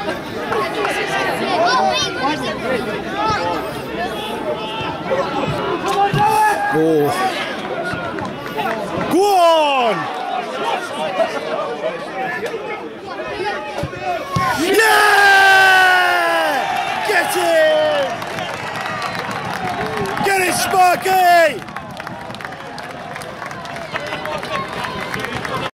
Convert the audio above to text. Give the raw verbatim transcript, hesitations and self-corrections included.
Oh. Go on! Yeah! Get it! Get it, Sparky!